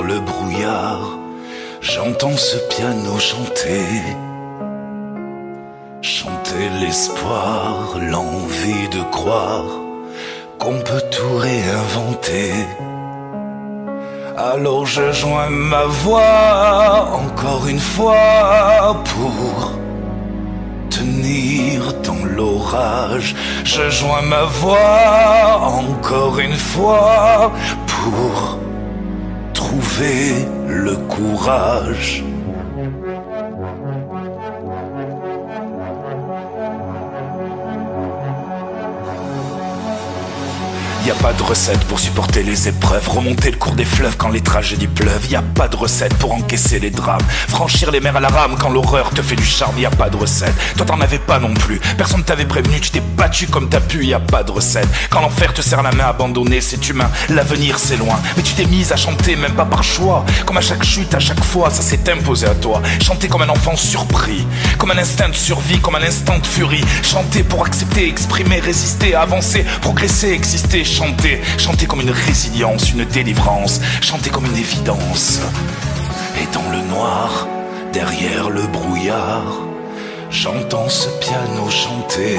le brouillard, j'entends ce piano chanter. Chanter l'espoir, l'envie de croire qu'on peut tout réinventer. Alors je joins ma voix encore une fois pour tenir dans l'orage. Je joins ma voix encore une fois pour trouver le courage. Y a pas de recette pour supporter les épreuves, remonter le cours des fleuves quand les tragédies pleuvent. Y a pas de recette pour encaisser les drames, franchir les mers à la rame quand l'horreur te fait du charme. Y a pas de recette, toi t'en avais pas non plus, personne t'avait prévenu, tu t'es battu comme t'as pu. Y a pas de recette, quand l'enfer te serre la main abandonnée, c'est humain, l'avenir c'est loin. Mais tu t'es mise à chanter, même pas par choix, comme à chaque chute, à chaque fois, ça s'est imposé à toi. Chanter comme un enfant surpris, comme un instinct de survie, comme un instant de furie. Chanter pour accepter, exprimer, résister, avancer, progresser, exister. Chanter comme une résilience, une délivrance, chanter comme une évidence. Et dans le noir, derrière le brouillard, j'entends ce piano chanter.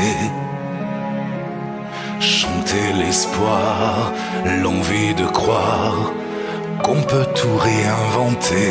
Chanter l'espoir, l'envie de croire qu'on peut tout réinventer.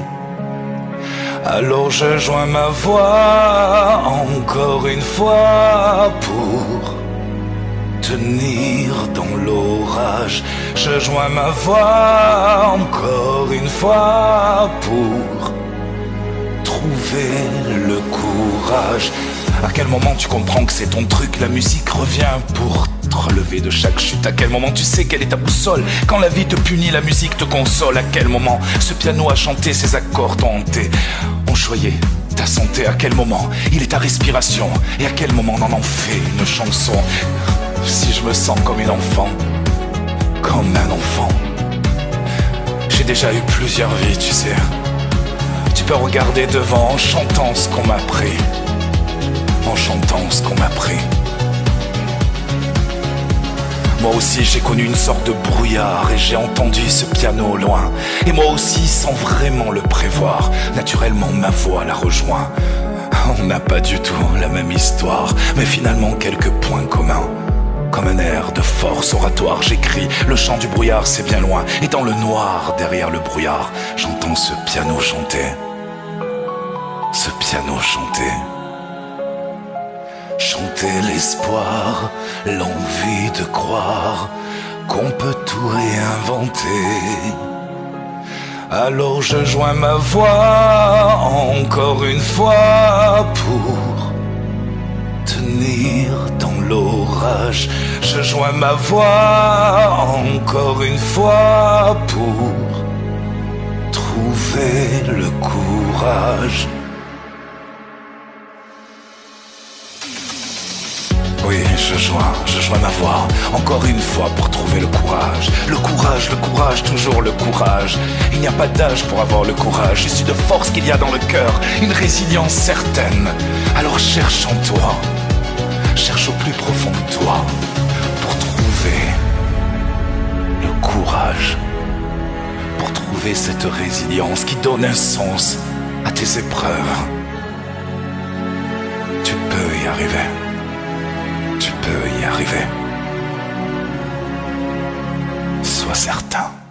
Alors je joins ma voix encore une fois pour tenir dans l'orage. Je joins ma voix encore une fois pour trouver le courage. À quel moment tu comprends que c'est ton truc, la musique revient pour te relever de chaque chute. À quel moment tu sais quelle est ta boussole, quand la vie te punit, la musique te console. À quel moment ce piano a chanté, ses accords t'ont hanté, ont choyé ta santé. À quel moment il est ta respiration, et à quel moment on en fait une chanson. Si je me sens comme une enfant, comme un enfant, j'ai déjà eu plusieurs vies, tu sais. Tu peux regarder devant en chantant ce qu'on m'a appris, en chantant ce qu'on m'a appris. Moi aussi j'ai connu une sorte de brouillard et j'ai entendu ce piano au loin. Et moi aussi, sans vraiment le prévoir, naturellement ma voix la rejoint. On n'a pas du tout la même histoire, mais finalement quelques points communs. Comme un air de force oratoire, j'écris, le chant du brouillard c'est bien loin. Et dans le noir, derrière le brouillard, j'entends ce piano chanter. Ce piano chanter. Chanter l'espoir, l'envie de croire qu'on peut tout réinventer. Alors je joins ma voix encore une fois pour tenir dans l'orage. Je joins ma voix encore une fois pour trouver le courage. Oui, je joins ma voix encore une fois pour trouver le courage. Le courage, toujours le courage. Il n'y a pas d'âge pour avoir le courage, issu de force qu'il y a dans le cœur, une résilience certaine. Alors cherche en toi, cherche au plus profond de toi pour trouver le courage, pour trouver cette résilience qui donne un sens à tes épreuves. Tu peux y arriver. Tu peux y arriver. Sois certain.